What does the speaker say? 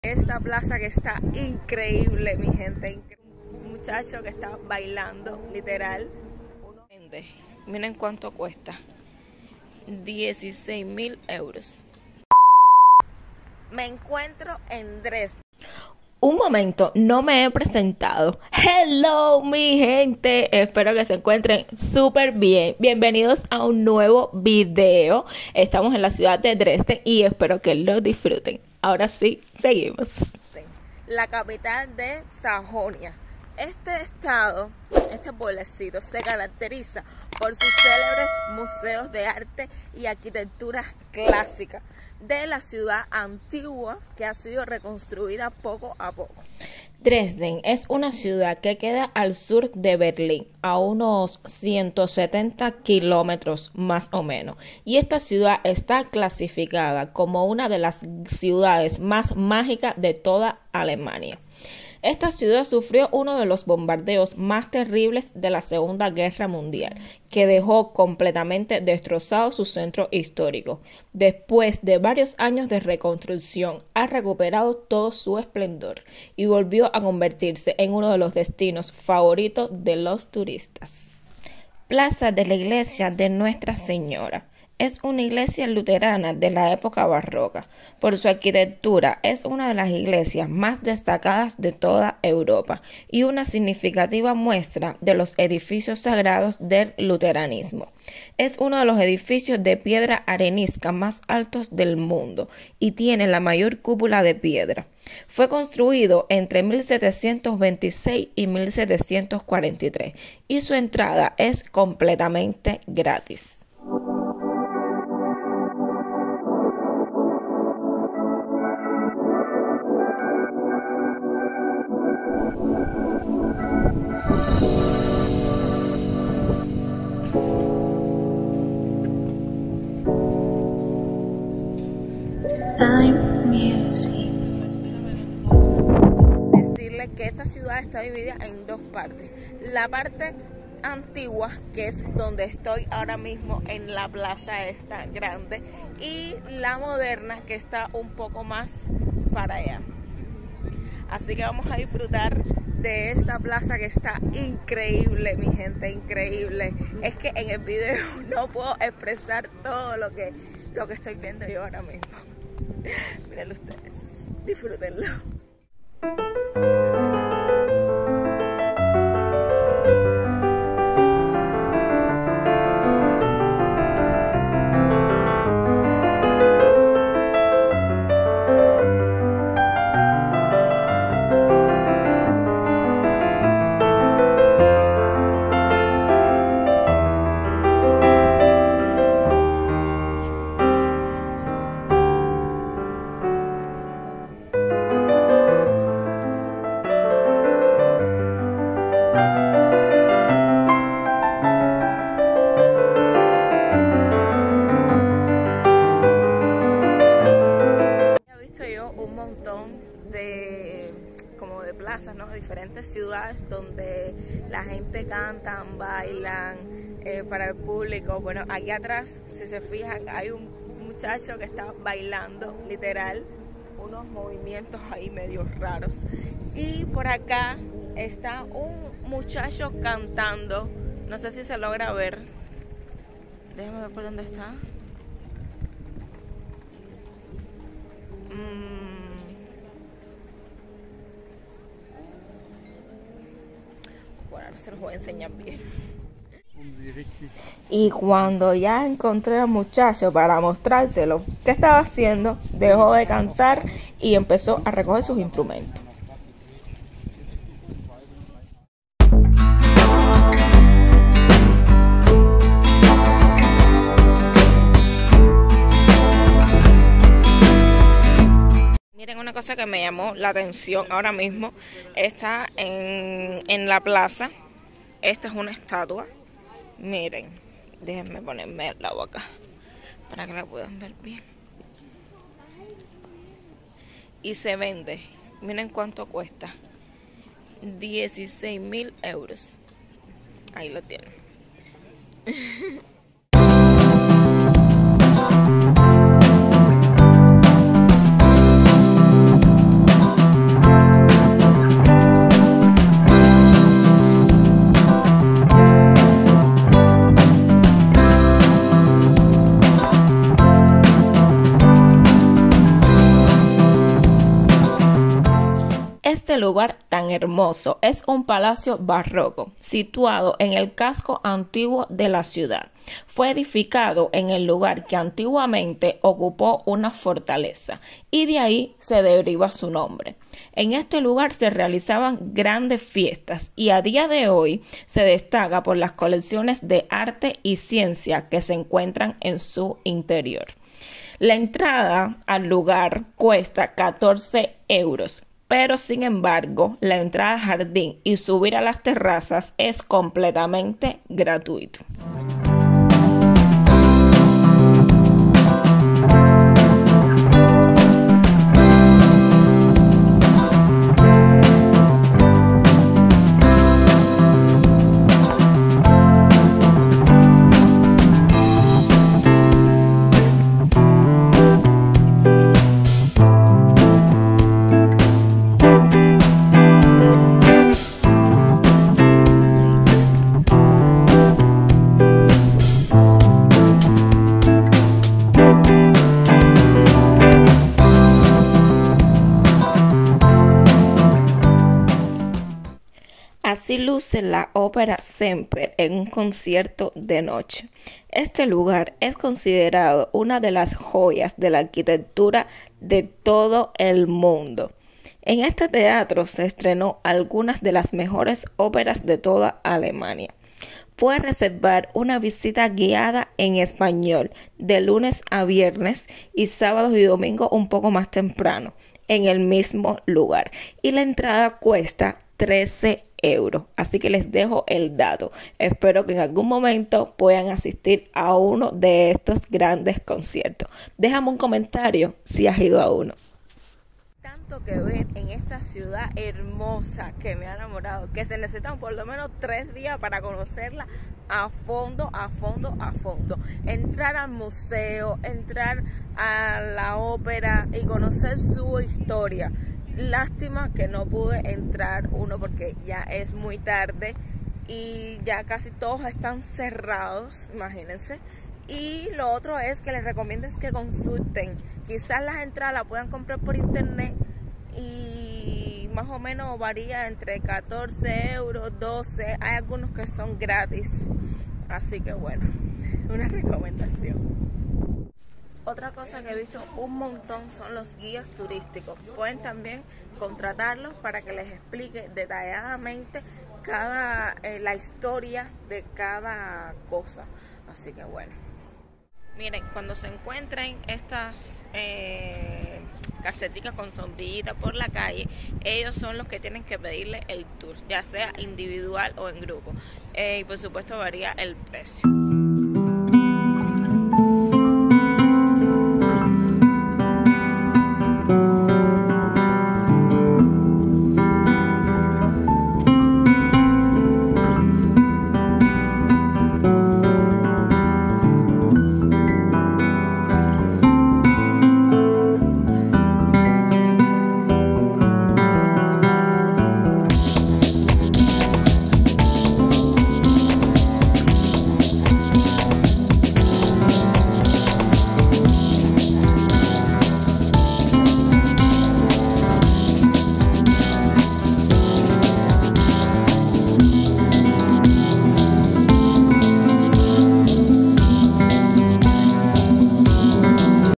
Esta plaza que está increíble, mi gente. Un muchacho que está bailando, literal. Miren cuánto cuesta. 16.000 euros. Me encuentro en Dresden. Un momento, no me he presentado. Hello, mi gente. Espero que se encuentren súper bien. Bienvenidos a un nuevo video. Estamos en la ciudad de Dresden y espero que lo disfruten. Ahora sí, seguimos. La capital de Sajonia. Este estado, este pueblecito, se caracteriza por sus célebres museos de arte y arquitectura clásica de la ciudad antigua que ha sido reconstruida poco a poco. Dresden es una ciudad que queda al sur de Berlín, a unos 170 kilómetros más o menos, y esta ciudad está clasificada como una de las ciudades más mágicas de toda Alemania. Esta ciudad sufrió uno de los bombardeos más terribles de la Segunda Guerra Mundial, que dejó completamente destrozado su centro histórico. Después de varios años de reconstrucción, ha recuperado todo su esplendor y volvió a convertirse en uno de los destinos favoritos de los turistas. Plaza de la Iglesia de Nuestra Señora. Es una iglesia luterana de la época barroca. Por su arquitectura, es una de las iglesias más destacadas de toda Europa y una significativa muestra de los edificios sagrados del luteranismo. Es uno de los edificios de piedra arenisca más altos del mundo y tiene la mayor cúpula de piedra. Fue construido entre 1726 y 1743 y su entrada es completamente gratis. Decirles que esta ciudad está dividida en dos partes. La parte antigua, que es donde estoy ahora mismo en la plaza esta grande, y la moderna, que está un poco más para allá. Así que vamos a disfrutar de esta plaza que está increíble, mi gente, increíble. Es que en el video no puedo expresar todo lo que estoy viendo yo ahora mismo. Miren ustedes, disfrútenlo. De plazas, ¿no? Diferentes ciudades donde la gente canta, bailan para el público. Bueno, aquí atrás, si se fijan, hay un muchacho que está bailando, literal, unos movimientos ahí medio raros. Y por acá está un muchacho cantando, no sé si se logra ver. Déjame ver por dónde está. Bueno, ahora se los voy a enseñar bien. Y cuando ya encontré al muchacho para mostrárselo, ¿qué estaba haciendo? Dejó de cantar y empezó a recoger sus instrumentos. Miren, una cosa que me llamó la atención ahora mismo, está en la plaza. Esta es una estatua. Miren, déjenme ponerme la boca para que la puedan ver bien. Y se vende, miren cuánto cuesta. 16.000 euros. Ahí lo tienen. Este lugar tan hermoso es un palacio barroco situado en el casco antiguo de la ciudad. Fue edificado en el lugar que antiguamente ocupó una fortaleza y de ahí se deriva su nombre. En este lugar se realizaban grandes fiestas y a día de hoy se destaca por las colecciones de arte y ciencia que se encuentran en su interior. La entrada al lugar cuesta 14 euros. Pero sin embargo, la entrada al jardín y subir a las terrazas es completamente gratuito. Así luce la ópera Semper en un concierto de noche. Este lugar es considerado una de las joyas de la arquitectura de todo el mundo. En este teatro se estrenó algunas de las mejores óperas de toda Alemania. Puedes reservar una visita guiada en español de lunes a viernes y sábados y domingos un poco más temprano en el mismo lugar. Y la entrada cuesta 13 euros. Así que les dejo el dato. Espero que en algún momento puedan asistir a uno de estos grandes conciertos. Déjame un comentario si has ido a uno. Tanto que ver en esta ciudad hermosa que me ha enamorado, que se necesitan por lo menos 3 días para conocerla a fondo, a fondo, a fondo. Entrar al museo, entrar a la ópera y conocer su historia. Lástima que no pude entrar uno porque ya es muy tarde y ya casi todos están cerrados, imagínense. Y lo otro es que les recomiendo es que consulten. Quizás las entradas las puedan comprar por internet y más o menos varía entre 14 euros, 12. Hay algunos que son gratis. Así que bueno, una recomendación. Otra cosa que he visto un montón son los guías turísticos. Pueden también contratarlos para que les explique detalladamente la historia de cada cosa. Así que bueno. Miren, cuando se encuentren estas caseticas con sombrillita por la calle, ellos son los que tienen que pedirle el tour, ya sea individual o en grupo. Y por supuesto varía el precio.